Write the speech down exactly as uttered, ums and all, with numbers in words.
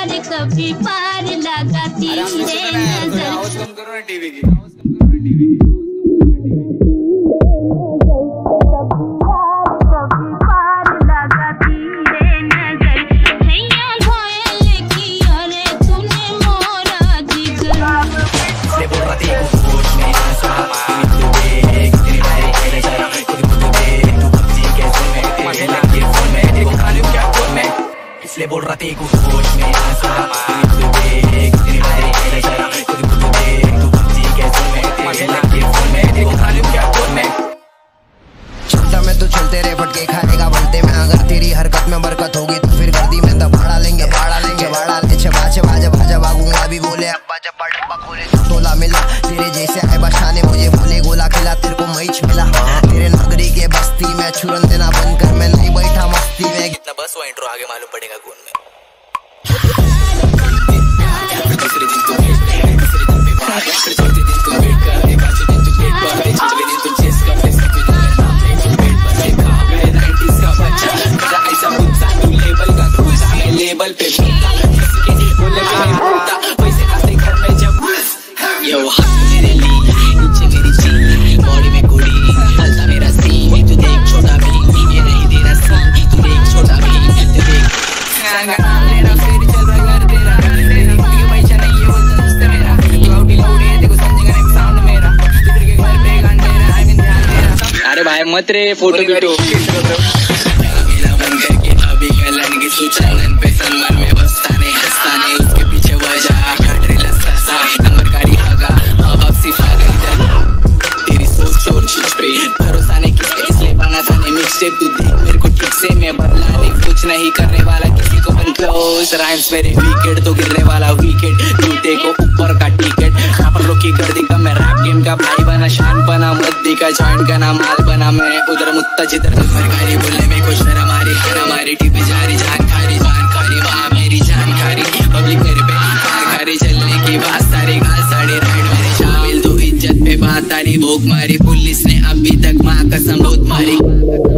यार कभी पार लगाती रे नजर। आवाज कम करो ना टीवी की, आवाज कम करो ना टीवी की। इसलिए बोल रहा तेरे को होश में आसा तू देख तेरे मेरे मेरे जरा खुद को तू देख तू पबजी कैसे में तेरे लगे फोन में तेरे को खाली क्या फोन में छोटा में तू चलते रे फटके खाएगा बनते में अगर तेरी हरकत में बरकत होगी तो फिर गर्दी में दबाड़ा लेंगे बाड़ा लेंगे बाड़ा ले छबा छबा जब भाजा भागूंगा भी बोले अब्बा जब डब्बा खोले तोला मिला तेरे जैसे है बशाने मुझे बोले गोला खिला तेरे को मैच मिला तेरे नगरी के बस्ती में छुरन देना बंद कर मैं नहीं बैठा मस्ती में कितना बस वो इंट्रो आगे मालूम पड़ेगा कौन में दूसरे दिन तो दूसरे दिन पे बाहर फिर चौथे दिन तो वेट कर एक आधे दिन तो पेट भर दे छठवें दिन तो चेस कर ले सब कुछ नाम ले तो पेट भर दे खा मैं नाइंटीज़ का बच्चा मेरा ऐसा बुच्चा तू लेबल का क्रूजा मैं लेबल पे बोलता किसी के बोले के नहीं बोलता पैसे खाते घर में जब यो हाथ मेरे लिए नीचे मेरी चीनी बॉडी में कुड़ी हल्का मेरा सीन तू देख छोटा भी ये नहीं तेरा सीन तू देख छोटा भी तू देख संगा मेरा फिर चल रहा घर तेरा तेरी खुद की पैसा नहीं है वो दोस्त मेरा तू आउटी लाउडी है देखो समझेगा नहीं साउंड मेरा इधर के घर पे गान मेरा आई मीन ध्यान मेरा अरे भाई मत रे फोटो वीडियो मेरा बन करके अभी कलन की सुचालन पे सलमान में बसता नहीं हंसता नहीं उसके पीछे वजह खटरे लस्सा सा नंबर कारी आगा अब अब सिफा गई तेरी सोच और चीज पे भरोसा नहीं किसके इसलिए बना था नहीं मिक्सटेप तू देख मेरे को ठीक से मैं बदला नहीं कुछ नहीं करने वाला किसी को बन क्लोज राइम्स मेरे विकेट तो गिरने वाला विकेट जूते को ऊपर का टिकट यहाँ पर लोग की गर्दी का मैं रैप गेम का भाई बना शान बना मद्दी का जॉइंट का नाम माल बना मैं उधर मुत्ता जिधर सरकारी बोलने में कुछ शर्म आ रही है हमारी टीप जारी जानकारी जानकारी वहाँ मेरी जानकारी पब्लिक मेरे पे कारी चलने की बात सारी गाल साड़ी राइड मेरे शामिल तो इज्जत पे बात तारी भोग मारी पुलिस ने अभी तक माँ कसम बहुत मारी।